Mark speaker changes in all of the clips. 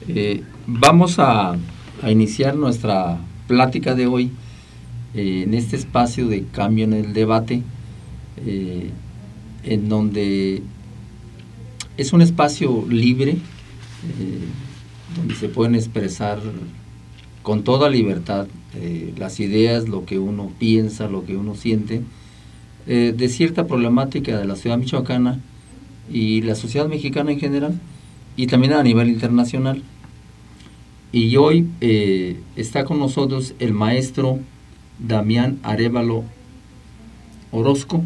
Speaker 1: Vamos a iniciar nuestra plática de hoy en este espacio de cambio en el debate, en donde es un espacio libre, donde se pueden expresar con toda libertad las ideas, lo que uno piensa, lo que uno siente, de cierta problemática de la ciudad michoacana y la sociedad mexicana en general, y también a nivel internacional. Y hoy está con nosotros el maestro Damián Arévalo Orozco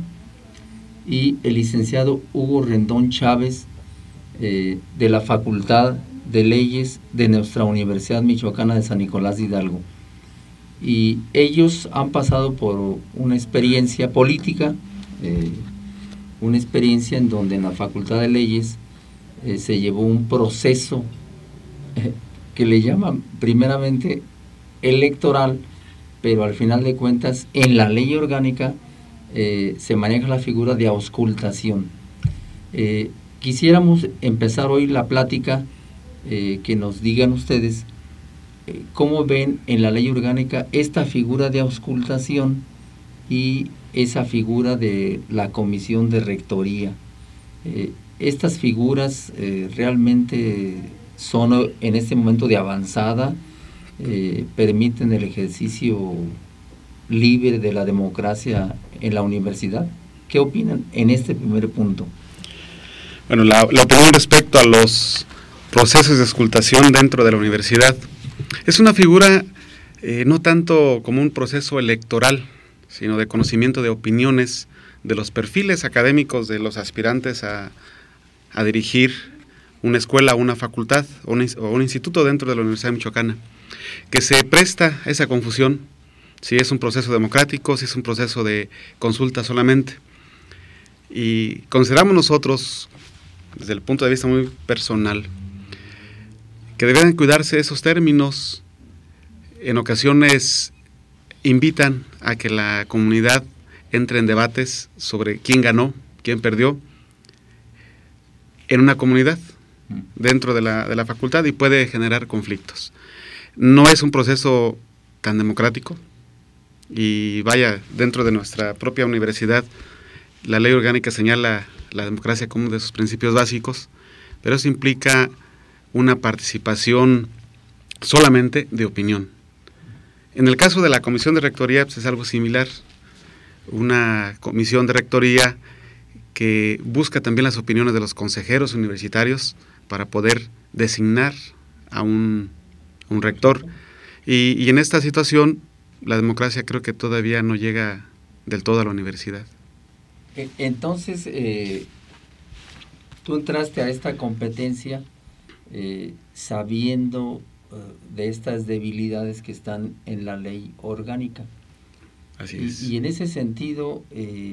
Speaker 1: y el licenciado Hugo Rendón Chávez, de la Facultad de Leyes de nuestra Universidad Michoacana de San Nicolás de Hidalgo. Y ellos han pasado por una experiencia política, una experiencia en donde en la Facultad de Leyes se llevó un proceso que le llaman primeramente electoral, pero al final de cuentas en la ley orgánica se maneja la figura de auscultación. Quisiéramos empezar hoy la plática, que nos digan ustedes cómo ven en la ley orgánica esta figura de auscultación y esa figura de la comisión de rectoría. Estas figuras realmente son en este momento de avanzada, permiten el ejercicio libre de la democracia en la universidad. ¿Qué opinan en este primer punto?
Speaker 2: Bueno, la opinión respecto a los procesos de auscultación dentro de la universidad es una figura no tanto como un proceso electoral, sino de conocimiento de opiniones, de los perfiles académicos de los aspirantes a dirigir una escuela, una facultad o un instituto dentro de la Universidad Michoacana, que se presta a esa confusión, si es un proceso democrático, si es un proceso de consulta solamente. Y consideramos nosotros, desde el punto de vista muy personal, que deben cuidarse esos términos. En ocasiones invitan a que la comunidad entre en debates sobre quién ganó, quién perdió en una comunidad dentro de la facultad, y puede generar conflictos. No es un proceso tan democrático, y vaya, dentro de nuestra propia universidad la ley orgánica señala la democracia como uno de sus principios básicos, pero eso implica una participación solamente de opinión. En el caso de la comisión de rectoría, pues es algo similar, una comisión de rectoría que busca también las opiniones de los consejeros universitarios para poder designar a un rector. Y en esta situación, la democracia creo que todavía no llega del todo a la universidad.
Speaker 1: Entonces, tú entraste a esta competencia sabiendo de estas debilidades que están en la ley orgánica.
Speaker 2: Así es.
Speaker 1: Y en ese sentido,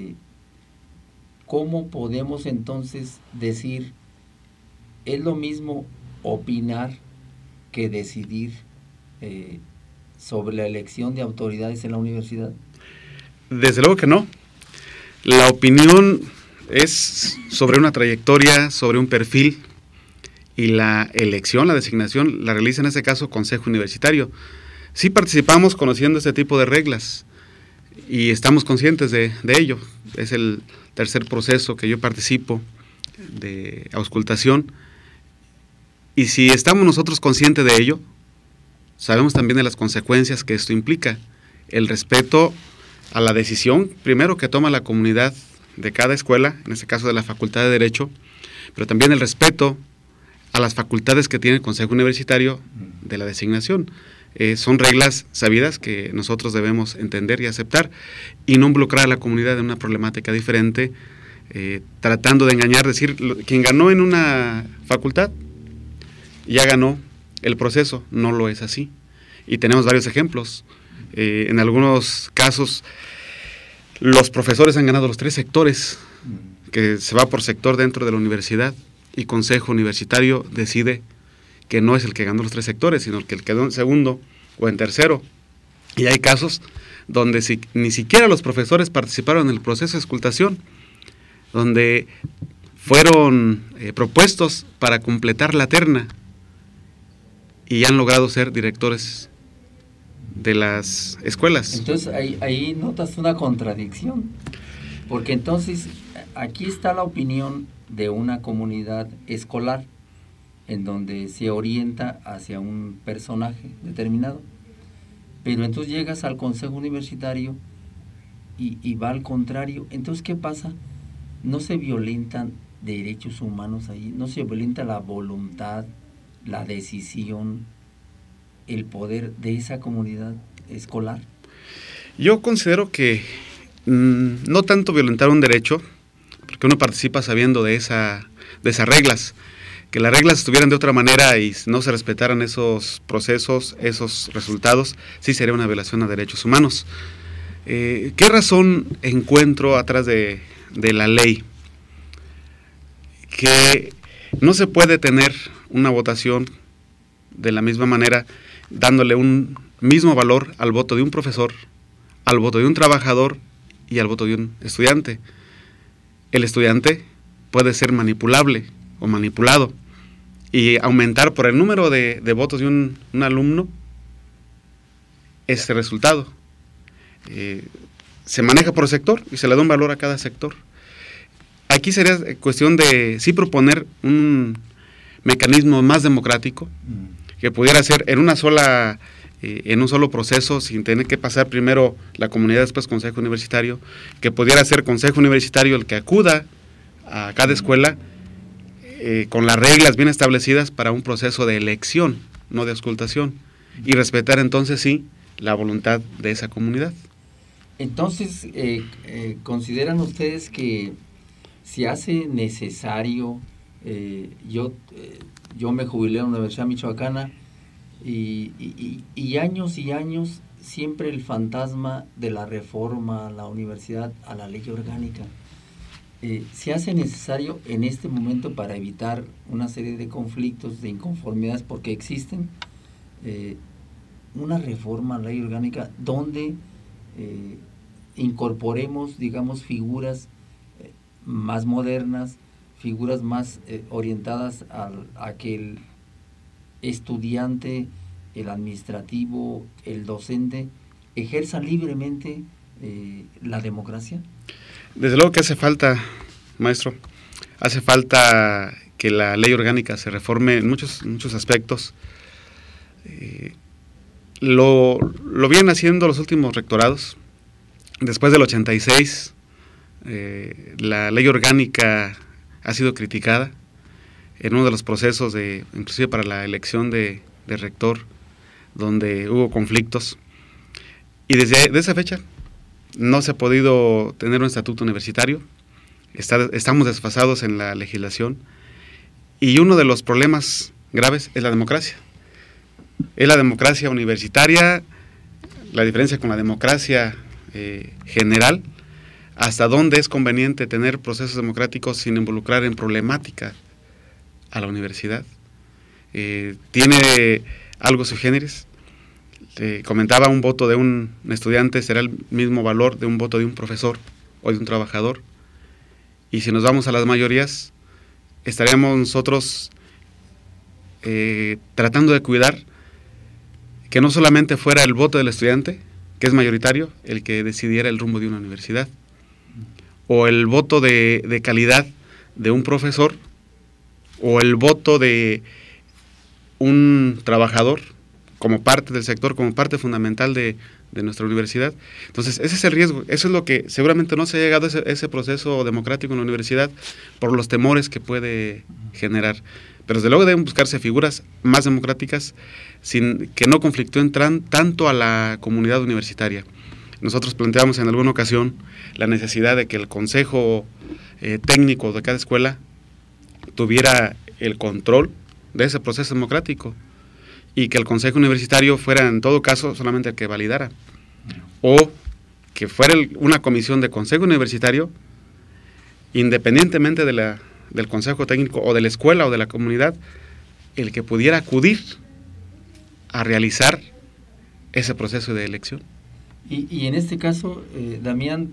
Speaker 1: ¿cómo podemos entonces decir, es lo mismo opinar que decidir sobre la elección de autoridades en la universidad?
Speaker 2: Desde luego que no. La opinión es sobre una trayectoria, sobre un perfil, y la elección, la designación, la realiza en este caso Consejo Universitario. Sí participamos conociendo este tipo de reglas y estamos conscientes de ello. Es el tercer proceso que yo participo de auscultación, y si estamos nosotros conscientes de ello, sabemos también de las consecuencias que esto implica. El respeto a la decisión, primero, que toma la comunidad de cada escuela, en este caso de la Facultad de Derecho, pero también el respeto a las facultades que tiene el Consejo Universitario de la designación. Son reglas sabidas que nosotros debemos entender y aceptar, y no involucrar a la comunidad en una problemática diferente, tratando de engañar, decir, quien ganó en una facultad ya ganó el proceso. No lo es así, y tenemos varios ejemplos. En algunos casos los profesores han ganado los 3 sectores, que se va por sector dentro de la universidad, y Consejo Universitario decide que no es el que ganó los 3 sectores, sino el que quedó en segundo o en tercero. Y hay casos donde ni siquiera los profesores participaron en el proceso de auscultación, donde fueron propuestos para completar la terna, y han logrado ser directores de las escuelas.
Speaker 1: Entonces ahí notas una contradicción, porque entonces aquí está la opinión de una comunidad escolar en donde se orienta hacia un personaje determinado, pero entonces llegas al consejo universitario y va al contrario. Entonces, ¿qué pasa? No se violentan derechos humanos ahí, no se violenta la voluntad, la decisión, el poder de esa comunidad escolar.
Speaker 2: Yo considero que no tanto violentar un derecho, porque uno participa sabiendo de esas reglas. Que las reglas estuvieran de otra manera y no se respetaran esos procesos, esos resultados, sí sería una violación a derechos humanos. ¿Qué razón encuentro atrás de la ley? Que no se puede tener una votación de la misma manera, dándole un mismo valor al voto de un profesor, al voto de un trabajador y al voto de un estudiante. El estudiante puede ser manipulable o manipulado y aumentar por el número de votos de un alumno ese resultado. Se maneja por sector y se le da un valor a cada sector. Aquí sería cuestión de sí proponer un mecanismo más democrático que pudiera ser en un solo proceso, sin tener que pasar primero la comunidad, después consejo universitario, que pudiera ser consejo universitario el que acuda a cada escuela con las reglas bien establecidas para un proceso de elección, no de auscultación, y respetar entonces sí la voluntad de esa comunidad.
Speaker 1: Entonces, ¿consideran ustedes que se hace necesario? Yo me jubilé en la Universidad Michoacana y años y años siempre el fantasma de la reforma a la universidad, a la ley orgánica. Se hace necesario en este momento para evitar una serie de conflictos, de inconformidades, porque existen, una reforma a la ley orgánica donde incorporemos, digamos, figuras más modernas, figuras más orientadas a que el estudiante, el administrativo, el docente ejerza libremente la democracia.
Speaker 2: Desde luego que hace falta, maestro, hace falta que la ley orgánica se reforme en muchos aspectos. Lo vienen haciendo los últimos rectorados. Después del 86, la ley orgánica ha sido criticada en uno de los procesos, inclusive para la elección de rector, donde hubo conflictos. Y desde esa fecha no se ha podido tener un estatuto universitario. Estamos desfasados en la legislación. Y uno de los problemas graves es la democracia. Es la democracia universitaria, la diferencia con la democracia general, hasta dónde es conveniente tener procesos democráticos sin involucrar en problemática a la universidad. Tiene algo sui generis. Comentaba, un voto de un estudiante será el mismo valor de un voto de un profesor o de un trabajador. Y si nos vamos a las mayorías, estaríamos nosotros tratando de cuidar que no solamente fuera el voto del estudiante, que es mayoritario, el que decidiera el rumbo de una universidad, o el voto de calidad de un profesor, o el voto de un trabajador como parte del sector, como parte fundamental de nuestra universidad. Entonces, ese es el riesgo. Eso es lo que seguramente no se ha llegado a ese proceso democrático en la universidad por los temores que puede generar. Pero desde luego deben buscarse figuras más democráticas sin que no conflictúen tanto a la comunidad universitaria. Nosotros planteamos en alguna ocasión la necesidad de que el consejo técnico de cada escuela tuviera el control de ese proceso democrático y que el consejo universitario fuera en todo caso solamente el que validara, o que fuera una comisión de consejo universitario independientemente del consejo técnico o de la escuela o de la comunidad, el que pudiera acudir a realizar ese proceso de elección.
Speaker 1: Y en este caso, Damián,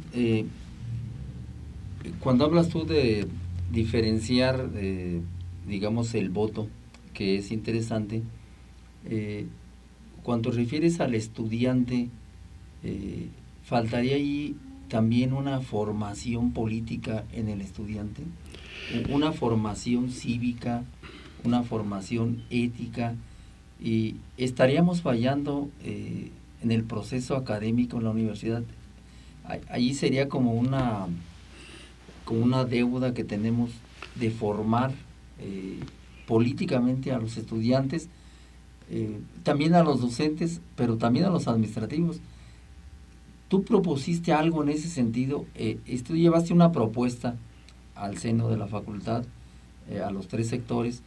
Speaker 1: cuando hablas tú de diferenciar, digamos, el voto, que es interesante, Cuando te refieres al estudiante, ¿faltaría ahí también una formación política en el estudiante? Una formación cívica, una formación ética, y estaríamos fallando en el proceso académico en la universidad. Allí sería como una deuda que tenemos de formar políticamente a los estudiantes, también a los docentes, pero también a los administrativos. Tú propusiste algo en ese sentido, tú llevaste una propuesta al seno de la facultad, a los 3 sectores.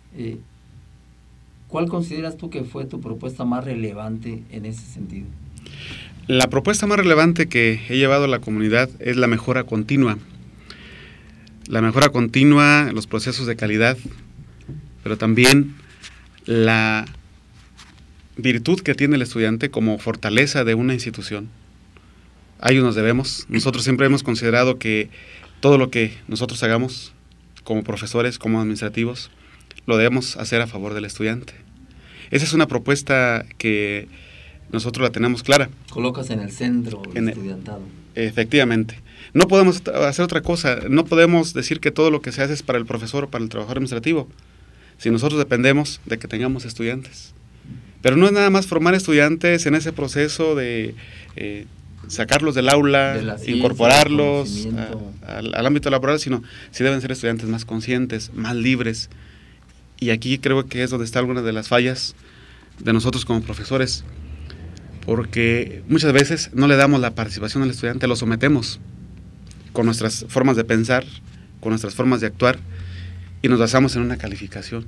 Speaker 1: ¿Cuál consideras tú que fue tu propuesta más relevante en ese sentido?
Speaker 2: La propuesta más relevante que he llevado a la comunidad es la mejora continua. La mejora continua, los procesos de calidad, pero también la virtud que tiene el estudiante como fortaleza de una institución. A ellos nos debemos. Nosotros siempre hemos considerado que todo lo que nosotros hagamos como profesores, como administrativos, lo debemos hacer a favor del estudiante. Esa es una propuesta que nosotros la tenemos clara.
Speaker 1: Colocas en el centro el estudiantado.
Speaker 2: Efectivamente. No podemos hacer otra cosa. No podemos decir que todo lo que se hace es para el profesor o para el trabajador administrativo, si nosotros dependemos de que tengamos estudiantes. Pero no es nada más formar estudiantes en ese proceso de sacarlos del aula, de la ciencia, incorporarlos al ámbito laboral, sino sí deben ser estudiantes más conscientes, más libres. Y aquí creo que es donde está alguna de las fallas de nosotros como profesores, porque muchas veces no le damos la participación al estudiante, lo sometemos con nuestras formas de pensar, con nuestras formas de actuar, y nos basamos en una calificación.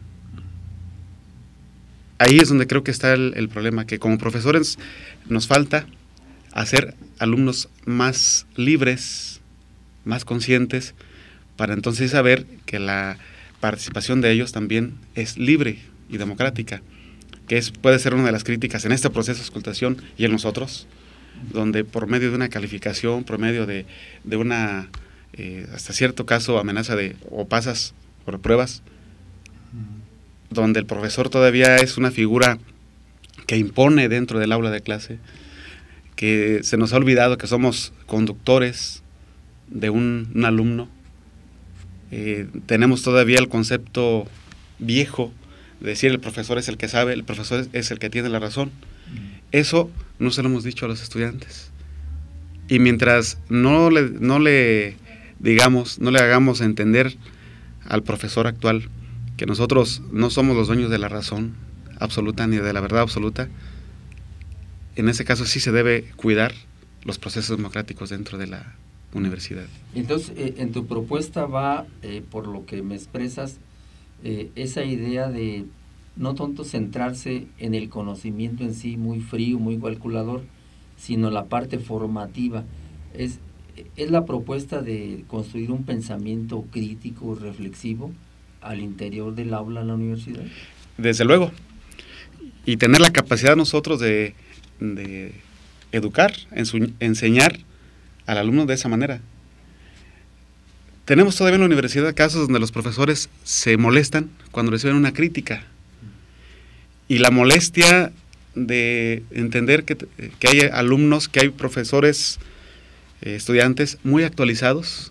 Speaker 2: Ahí es donde creo que está el problema, que como profesores nos falta hacer alumnos más libres, más conscientes, para entonces saber que la participación de ellos también es libre y democrática, que puede ser una de las críticas en este proceso de auscultación y en nosotros, donde por medio de una calificación, por medio de una, hasta cierto caso, amenaza o pasas por pruebas, donde el profesor todavía es una figura que impone dentro del aula de clase, que se nos ha olvidado que somos conductores de un alumno. Tenemos todavía el concepto viejo de decir el profesor es el que sabe, el profesor es el que tiene la razón. Eso no se lo hemos dicho a los estudiantes. Y mientras no le hagamos entender al profesor actual que nosotros no somos los dueños de la razón absoluta ni de la verdad absoluta, en ese caso sí se debe cuidar los procesos democráticos dentro de la universidad.
Speaker 1: Entonces, en tu propuesta va, por lo que me expresas, esa idea de no tanto centrarse en el conocimiento en sí, muy frío, muy calculador, sino la parte formativa. Es la propuesta de construir un pensamiento crítico, reflexivo, al interior del aula en la universidad.
Speaker 2: Desde luego. Y tener la capacidad nosotros de educar, enseñar al alumno de esa manera. Tenemos todavía en la universidad casos donde los profesores se molestan cuando reciben una crítica. Y la molestia de entender que hay alumnos, que hay profesores, estudiantes muy actualizados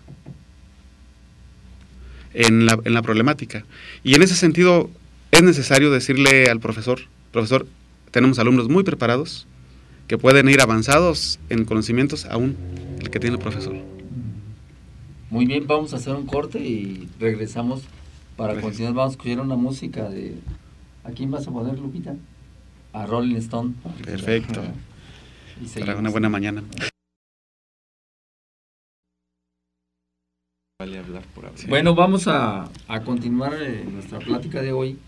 Speaker 2: en la problemática. Y en ese sentido es necesario decirle al profesor, tenemos alumnos muy preparados que pueden ir avanzados en conocimientos aún el que tiene el profesor.
Speaker 1: Muy bien, vamos a hacer un corte y regresamos para continuar. Vamos a escuchar una música de... ¿A quién vas a poner, Lupita? A Rolling Stone.
Speaker 2: Perfecto. Para una buena mañana.
Speaker 1: Vale hablar por hablar. Bueno, vamos a continuar nuestra plática de hoy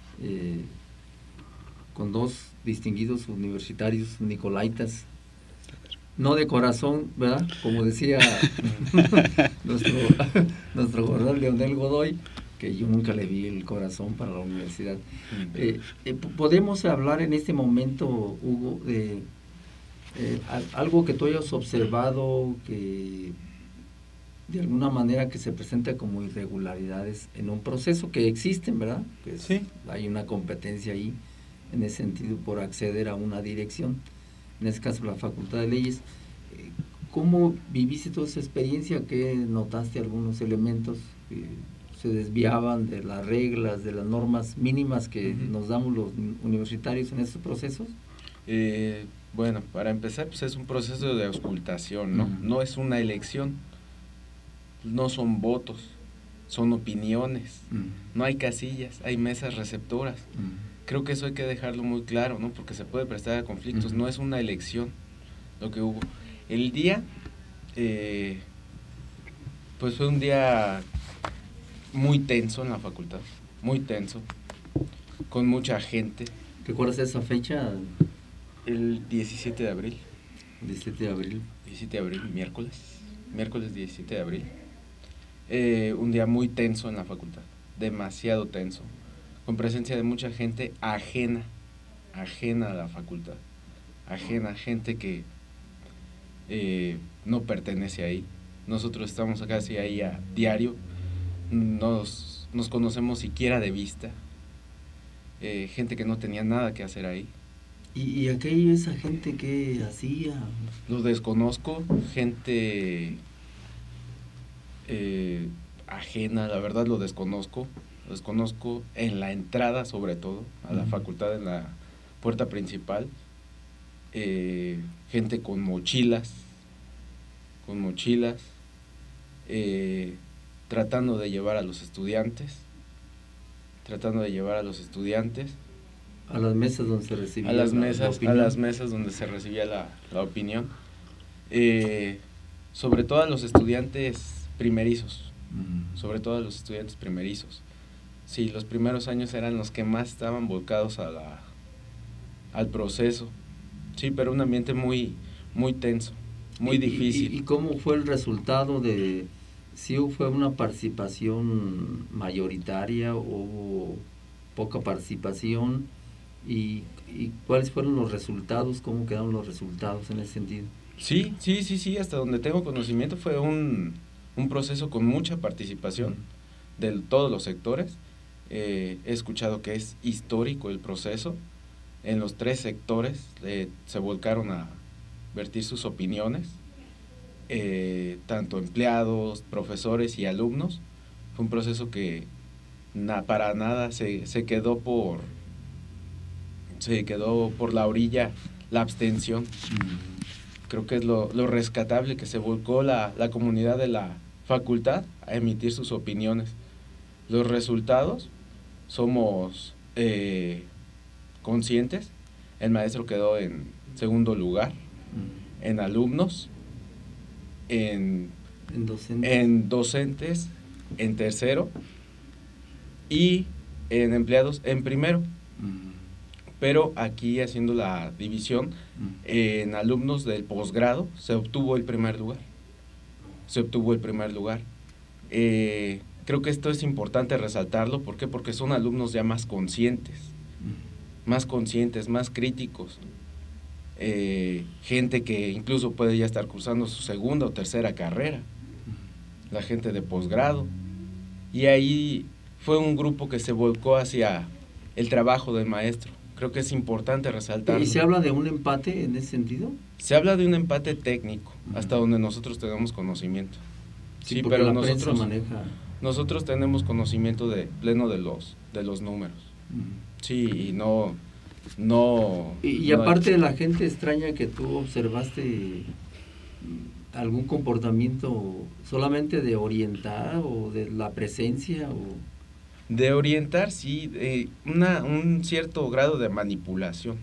Speaker 1: con dos distinguidos universitarios nicolaitas, no de corazón, ¿verdad? Como decía nuestro gobernador Leonel Godoy, que yo nunca le vi el corazón para la universidad. ¿Podemos hablar en este momento, Hugo, de algo que tú hayas observado que de alguna manera que se presenta como irregularidades en un proceso que existen, ¿verdad? Que
Speaker 3: sí.
Speaker 1: Hay una competencia ahí en ese sentido por acceder a una dirección, en este caso la Facultad de Leyes. ¿Cómo viviste toda esa experiencia? ¿Qué notaste algunos elementos que se desviaban de las reglas, de las normas mínimas que nos damos los universitarios en estos procesos?
Speaker 3: Bueno, para empezar, pues es un proceso de auscultación, ¿no? No es una elección, no son votos, son opiniones, no hay casillas, hay mesas receptoras. Creo que eso hay que dejarlo muy claro, ¿no? Porque se puede prestar a conflictos, no es una elección lo que hubo. El día, pues fue un día muy tenso en la facultad, muy tenso, con mucha gente.
Speaker 1: ¿Recuerdas esa fecha?
Speaker 3: El 17 de abril.
Speaker 1: 17 de abril.
Speaker 3: 17 de abril, miércoles 17 de abril. Un día muy tenso en la facultad, demasiado tenso, con presencia de mucha gente ajena a la facultad, gente que no pertenece ahí. Nosotros estamos casi ahí a diario, nos conocemos siquiera de vista, gente que no tenía nada que hacer ahí.
Speaker 1: ¿Y esa gente qué hacía?
Speaker 3: Lo desconozco, gente ajena, la verdad lo desconozco en la entrada sobre todo, a la facultad, en la puerta principal, gente con mochilas, tratando de llevar a los estudiantes,
Speaker 1: a las mesas donde se recibía
Speaker 3: la mesas donde se recibía la opinión, sobre todo a los estudiantes primerizos, Sí, los primeros años eran los que más estaban volcados al proceso, sí, pero un ambiente muy, muy tenso, muy difícil.
Speaker 1: ¿Y cómo fue el resultado de, si fue una participación mayoritaria o poca participación? ¿Y cuáles fueron los resultados? ¿Cómo quedaron los resultados en ese sentido?
Speaker 3: Sí, hasta donde tengo conocimiento fue un proceso con mucha participación de todos los sectores. He escuchado que es histórico el proceso. En los 3 sectores se volcaron a vertir sus opiniones, tanto empleados, profesores y alumnos. Fue un proceso que para nada se quedó por la orilla la abstención. Creo que es lo rescatable, que se volcó la comunidad de la facultad a emitir sus opiniones. Los resultados somos conscientes. El maestro quedó en segundo lugar, en alumnos, en docentes en tercero y en empleados en primero. Pero aquí, haciendo la división, en alumnos del posgrado se obtuvo el primer lugar. Creo que esto es importante resaltarlo. ¿Por qué? Porque son alumnos ya más conscientes, más críticos. Gente que incluso puede ya estar cursando su segunda o tercera carrera. La gente de posgrado. Y ahí fue un grupo que se volcó hacia el trabajo del maestro. Creo que es importante resaltarlo.
Speaker 1: ¿Y se habla de un empate en ese sentido?
Speaker 3: Se habla de un empate técnico, hasta donde nosotros tenemos conocimiento.
Speaker 1: Sí, pero
Speaker 3: nosotros tenemos conocimiento de pleno de los números. Sí, y no...
Speaker 1: Y aparte de la gente extraña que tú observaste, ¿algún comportamiento solamente de orientar o de la presencia?
Speaker 3: De orientar, sí, un cierto grado de manipulación,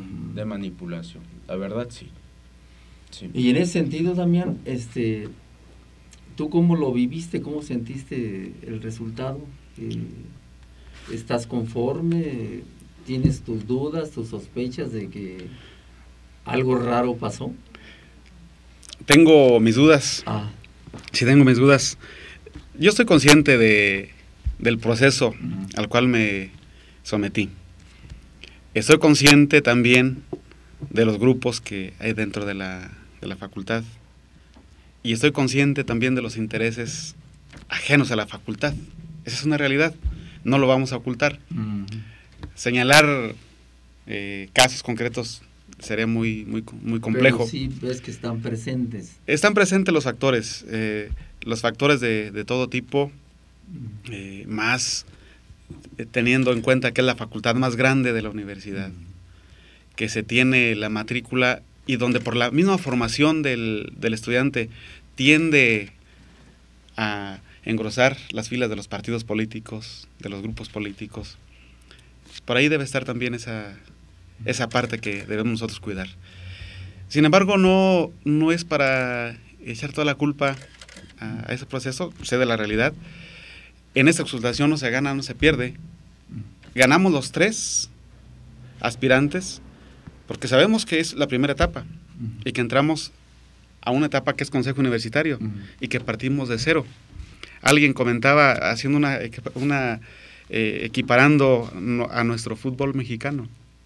Speaker 3: la verdad sí.
Speaker 1: Y en ese sentido, Damián, ¿tú cómo lo viviste? ¿Cómo sentiste el resultado? ¿Estás conforme? ¿Tienes tus dudas, tus sospechas de que algo raro pasó?
Speaker 2: Tengo mis dudas. Sí, tengo mis dudas. Yo estoy consciente del proceso al cual me sometí. Estoy consciente también de los grupos que hay dentro de la facultad. Y estoy consciente también de los intereses ajenos a la facultad. Esa es una realidad, no lo vamos a ocultar. Señalar casos concretos sería muy complejo.
Speaker 1: Pero sí ves que están presentes.
Speaker 2: Están presentes los factores de todo tipo, más teniendo en cuenta que es la facultad más grande de la universidad, que se tiene la matrícula y donde por la misma formación del estudiante tiende a engrosar las filas de los partidos políticos, de los grupos políticos. Por ahí debe estar también esa parte que debemos nosotros cuidar. Sin embargo, no es para echar toda la culpa a ese proceso, sé de la realidad. En esta exaltación no se gana, no se pierde. Ganamos los 3 aspirantes porque sabemos que es la primera etapa y que entramos a una etapa que es consejo universitario y que partimos de cero. Alguien comentaba haciendo equiparando a nuestro fútbol mexicano.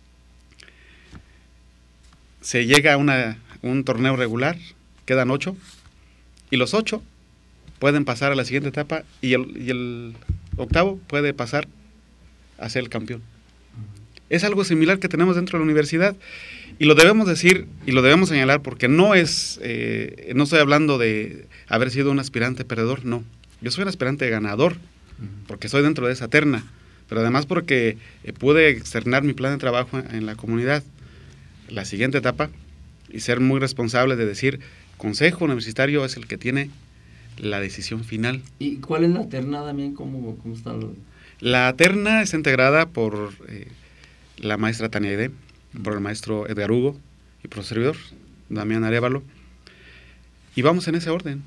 Speaker 2: Se llega a un torneo regular, quedan 8 y los 8 pueden pasar a la siguiente etapa y el octavo puede pasar a ser el campeón. Es algo similar que tenemos dentro de la universidad y lo debemos decir y lo debemos señalar porque no estoy hablando de haber sido un aspirante perdedor, no. Yo soy un aspirante ganador porque estoy dentro de esa terna, pero además porque pude externar mi plan de trabajo en la comunidad, la siguiente etapa, y ser muy responsable de decir, consejo universitario es el que tiene la decisión final.
Speaker 1: ¿Y cuál es la terna, Damián? ¿Cómo está?
Speaker 2: La terna está integrada por la maestra Tania Aide, por el maestro Edgar Hugo y por el servidor, Damián Arévalo, y vamos en ese orden.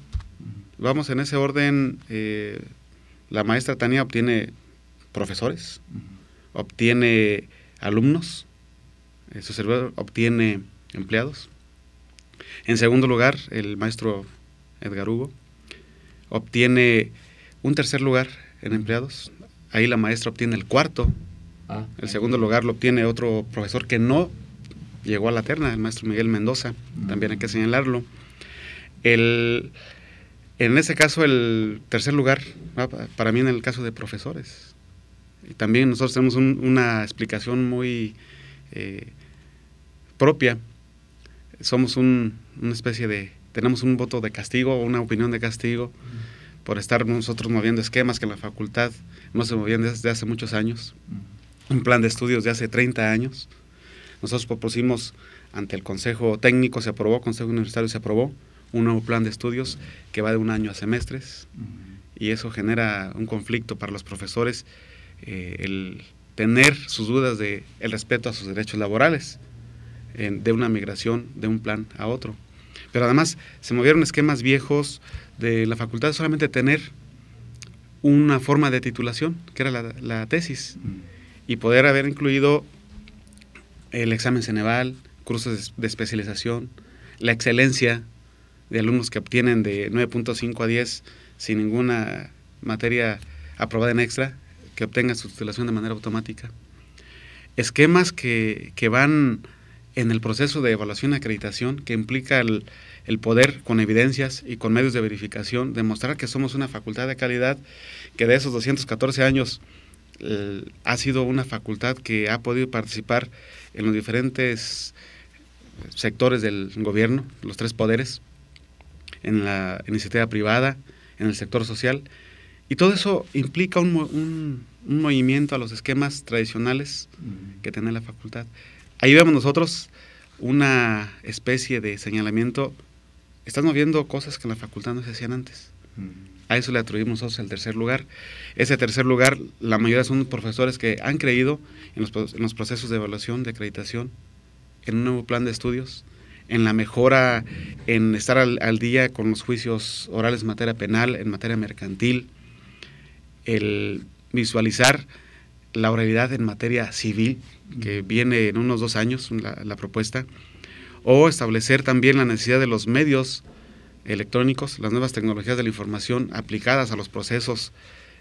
Speaker 2: La maestra Tania obtiene profesores, obtiene alumnos, su servidor obtiene empleados. En segundo lugar, el maestro Edgar Hugo obtiene un tercer lugar en empleados. Ahí la maestra obtiene el cuarto. El segundo lugar lo obtiene otro profesor que no llegó a la terna, el maestro Miguel Mendoza, también hay que señalarlo. En ese caso, el tercer lugar, para mí en el caso de profesores. Y también nosotros tenemos una explicación muy propia. Somos una especie de, tenemos un voto de castigo, una opinión de castigo, por estar nosotros moviendo esquemas que en la facultad no se movían desde hace muchos años. Un plan de estudios de hace 30 años. Nosotros propusimos ante el Consejo Técnico, se aprobó, Consejo Universitario se aprobó, un nuevo plan de estudios que va de 1 año a semestres, y eso genera un conflicto para los profesores, el tener sus dudas de el respeto a sus derechos laborales, de una migración de un plan a otro. Pero además se movieron esquemas viejos de la facultad, solamente tener una forma de titulación, que era la tesis, y poder haber incluido el examen Ceneval, cursos de especialización, la excelencia de alumnos que obtienen de 9.5 a 10 sin ninguna materia aprobada en extra, que obtengan su titulación de manera automática. Esquemas que van en el proceso de evaluación y acreditación, que implica el poder, con evidencias y con medios de verificación, demostrar que somos una facultad de calidad, que de esos 214 años ha sido una facultad que ha podido participar en los diferentes sectores del gobierno, los 3 poderes, en la iniciativa privada, en el sector social, y todo eso implica un movimiento a los esquemas tradicionales que tiene la facultad. Ahí vemos nosotros una especie de señalamiento, estás moviendo cosas que en la facultad no se hacían antes. A eso le atribuimos nosotros el tercer lugar. Ese tercer lugar, la mayoría son profesores que han creído en los procesos de evaluación, de acreditación, en un nuevo plan de estudios, en la mejora, en estar al día con los juicios orales en materia penal, en materia mercantil, el visualizar la oralidad en materia civil, que viene en unos 2 años la propuesta, o establecer también la necesidad de los medios electrónicos, las nuevas tecnologías de la información aplicadas a los procesos,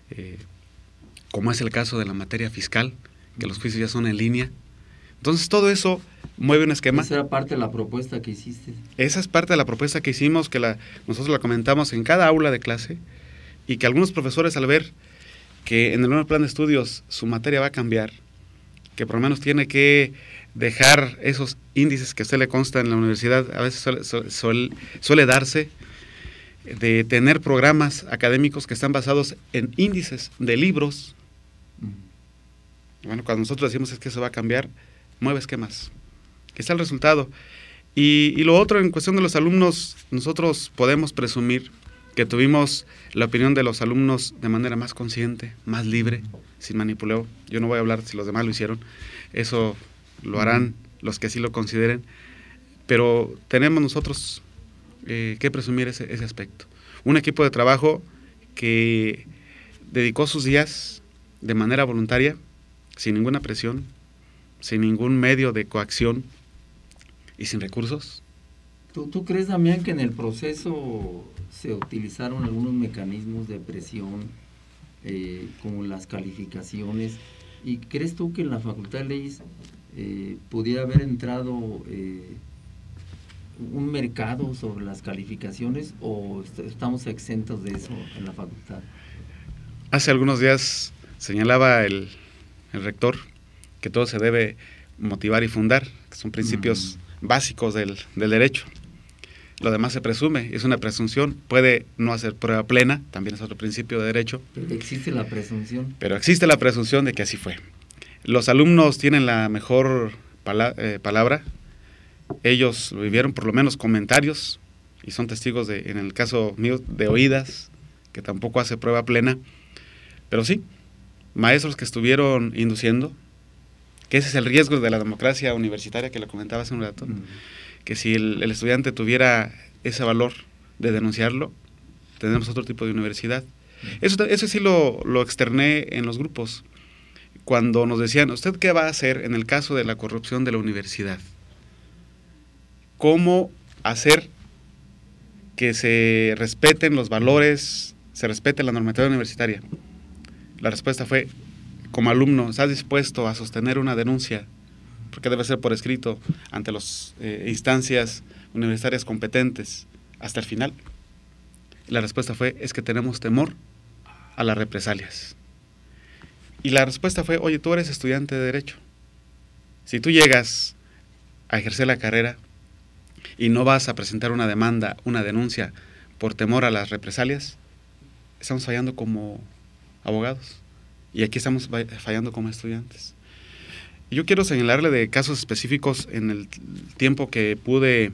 Speaker 2: como es el caso de la materia fiscal, que los juicios ya son en línea. Entonces todo eso mueve un esquema.
Speaker 1: Esa era parte de la propuesta que hiciste.
Speaker 2: Esa es parte de la propuesta que hicimos, que nosotros la comentamos en cada aula de clase, y que algunos profesores, al ver que en el nuevo plan de estudios su materia va a cambiar, que por lo menos tiene que dejar esos índices que a usted le consta en la universidad, a veces suele darse, de tener programas académicos que están basados en índices de libros. Bueno, cuando nosotros decimos es que eso va a cambiar, mueve esquemas. Que está el resultado. Y lo otro, en cuestión de los alumnos, nosotros podemos presumir que tuvimos la opinión de los alumnos de manera más consciente, más libre, sin manipuleo. Yo no voy a hablar si los demás lo hicieron, eso lo harán los que sí lo consideren, pero tenemos nosotros que presumir ese aspecto. Un equipo de trabajo que dedicó sus días de manera voluntaria, sin ninguna presión, sin ningún medio de coacción y sin recursos.
Speaker 1: ¿Tú crees, Damián, que en el proceso se utilizaron algunos mecanismos de presión, como las calificaciones? ¿Y crees tú que en la Facultad de Leyes pudiera haber entrado un mercado sobre las calificaciones, o estamos exentos de eso en la facultad?
Speaker 2: Hace algunos días señalaba el rector que todo se debe motivar y fundar, que son principios básicos del derecho. Lo demás se presume, es una presunción, puede no hacer prueba plena, también es otro principio de derecho.
Speaker 1: Pero existe la presunción.
Speaker 2: Pero existe la presunción de que así fue. Los alumnos tienen la mejor palabra, ellos lo vivieron, por lo menos comentarios, y son testigos en el caso mío, de oídas, que tampoco hace prueba plena, pero sí, maestros que estuvieron induciendo, que ese es el riesgo de la democracia universitaria que lo comentaba hace un rato, que si el estudiante tuviera ese valor de denunciarlo, tenemos otro tipo de universidad. Eso sí lo externé en los grupos, cuando nos decían, ¿usted qué va a hacer en el caso de la corrupción de la universidad? ¿Cómo hacer que se respeten los valores, se respete la normatividad universitaria? La respuesta fue, como alumno, ¿estás dispuesto a sostener una denuncia? Porque debe ser por escrito ante las instancias universitarias competentes hasta el final. Y la respuesta fue, es que tenemos temor a las represalias. Y la respuesta fue, oye, tú eres estudiante de Derecho. Si tú llegas a ejercer la carrera y no vas a presentar una demanda, una denuncia por temor a las represalias, estamos fallando como abogados. Y aquí estamos fallando como estudiantes. Yo quiero señalarle de casos específicos en el tiempo que pude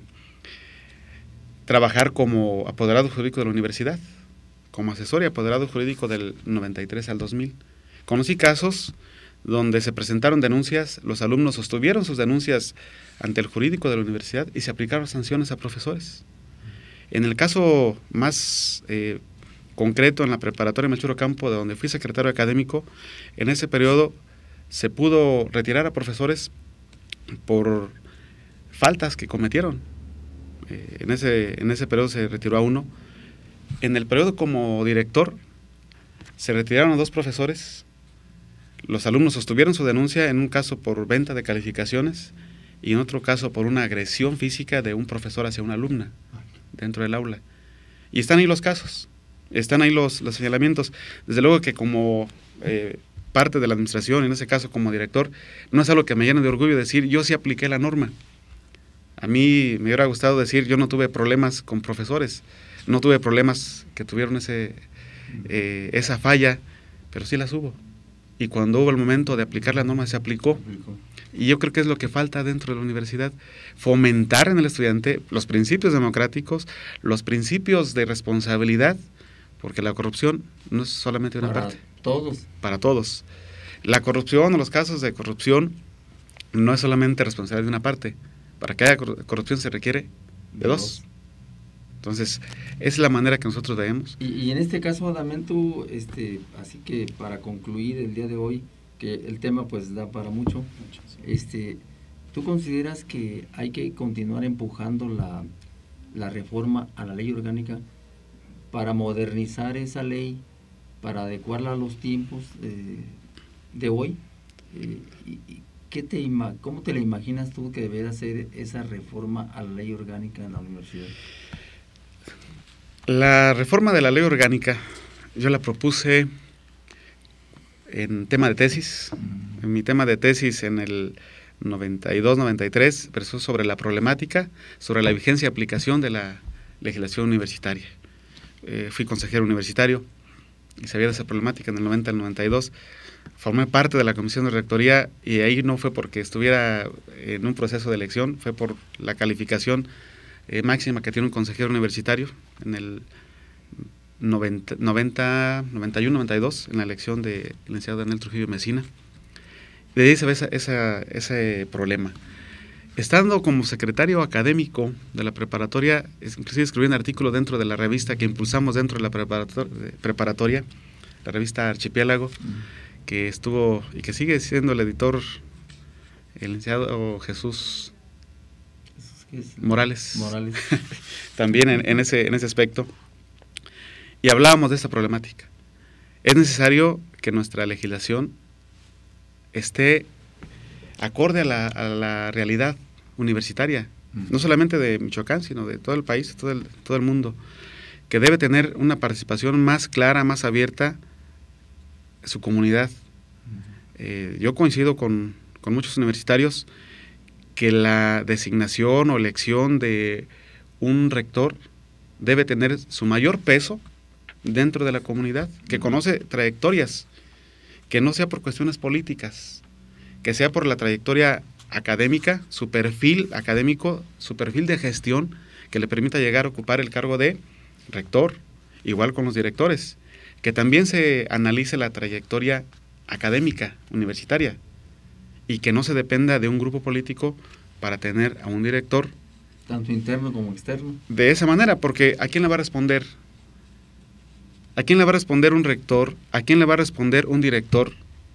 Speaker 2: trabajar como apoderado jurídico de la universidad, como asesor y apoderado jurídico del 93 al 2000. Conocí casos donde se presentaron denuncias, los alumnos sostuvieron sus denuncias ante el jurídico de la universidad y se aplicaron sanciones a profesores. En el caso más concreto, en la preparatoria Melchor Ocampo, de donde fui secretario académico, en ese periodo se pudo retirar a profesores por faltas que cometieron. En ese periodo se retiró a uno. En el periodo como director se retiraron a 2 profesores. Los alumnos sostuvieron su denuncia, en un caso por venta de calificaciones y en otro caso por una agresión física de un profesor hacia una alumna dentro del aula. Y están ahí los casos, están ahí los señalamientos. Desde luego que como parte de la administración, en ese caso como director, no es algo que me llene de orgullo decir, yo sí apliqué la norma. A mí me hubiera gustado decir, yo no tuve problemas con profesores, no tuve problemas que tuvieron esa falla, pero sí las hubo. Y cuando hubo el momento de aplicar la norma, se aplicó. Y yo creo que es lo que falta dentro de la universidad, fomentar en el estudiante los principios democráticos, los principios de responsabilidad, porque la corrupción no es solamente de una parte. Para todos. La corrupción o los casos de corrupción no es solamente responsabilidad de una parte. Para que haya corrupción se requiere de 2. Entonces, es la manera que nosotros vemos.
Speaker 1: Y en este caso, Damián, tú, así que para concluir el día de hoy, que el tema pues da para mucho, ¿tú consideras que hay que continuar empujando la reforma a la ley orgánica para modernizar esa ley, para adecuarla a los tiempos de hoy? ¿Cómo te la imaginas tú que debería hacer esa reforma a la ley orgánica en la universidad?
Speaker 2: La reforma de la ley orgánica, yo la propuse en tema de tesis. En mi tema de tesis en el 92-93, versó sobre la problemática, sobre la vigencia y aplicación de la legislación universitaria. Fui consejero universitario y sabía de esa problemática en el 90 al 92. Formé parte de la comisión de rectoría y ahí no fue porque estuviera en un proceso de elección, fue por la calificación máxima que tiene un consejero universitario en el 91-92, en la elección del licenciado Daniel Trujillo Mesina. De ahí se ve ese problema. Estando como secretario académico de la preparatoria, inclusive escribí un artículo dentro de la revista que impulsamos dentro de la preparatoria, la revista Archipiélago, que estuvo y que sigue siendo el editor, el licenciado Jesús Morales. También en ese aspecto. Y hablábamos de esta problemática. Es necesario que nuestra legislación esté acorde a la realidad universitaria, no solamente de Michoacán, sino de todo el país, todo el mundo, que debe tener una participación más clara, más abierta su comunidad. Yo coincido con muchos universitarios que la designación o elección de un rector debe tener su mayor peso dentro de la comunidad, que conoce trayectorias, que no sea por cuestiones políticas, que sea por la trayectoria académica, su perfil académico, su perfil de gestión, que le permita llegar a ocupar el cargo de rector, igual con los directores, que también se analice la trayectoria académica, universitaria, y que no se dependa de un grupo político para tener a un director.
Speaker 1: Tanto interno como externo.
Speaker 2: De esa manera, porque ¿a quién le va a responder? ¿A quién le va a responder un rector? ¿A quién le va a responder un director?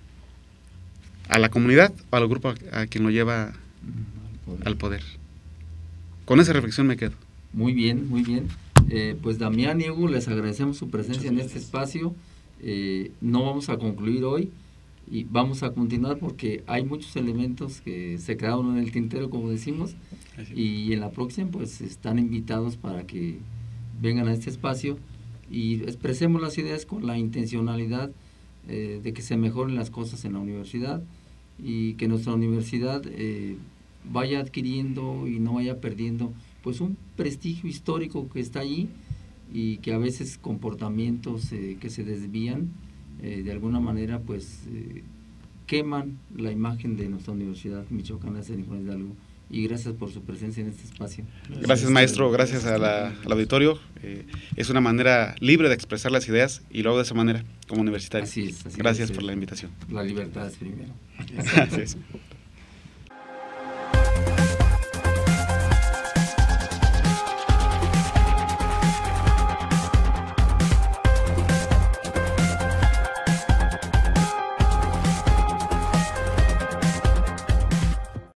Speaker 2: ¿A la comunidad o al grupo a quien lo lleva al poder? Con esa reflexión me quedo.
Speaker 1: Muy bien, muy bien. Pues Damián y Hugo, les agradecemos su presencia en este espacio. No vamos a concluir hoy y vamos a continuar porque hay muchos elementos que se quedaron en el tintero, como decimos, y en la próxima pues están invitados para que vengan a este espacio y expresemos las ideas con la intencionalidad de que se mejoren las cosas en la universidad y que nuestra universidad vaya adquiriendo y no vaya perdiendo pues un prestigio histórico que está allí y que a veces comportamientos que se desvían de alguna manera pues queman la imagen de nuestra Universidad Michoacana de San Nicolás de Hidalgo. Y gracias por su presencia en este espacio.
Speaker 2: Gracias, maestro, gracias al auditorio. Es una manera libre de expresar las ideas y luego de esa manera como universitario.
Speaker 1: Así es.
Speaker 2: Gracias por la invitación.
Speaker 1: La libertad es primero.
Speaker 2: Así es.